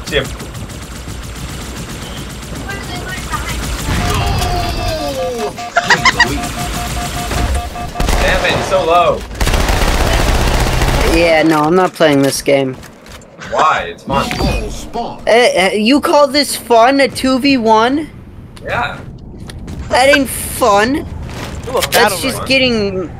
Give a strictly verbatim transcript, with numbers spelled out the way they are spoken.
Jim. Damn it, so low. Yeah, no, I'm not playing this game. Why? It's fun. Uh, uh, you call this fun? A two v one? Yeah. That ain't fun. Ooh, a battle That's just royale. getting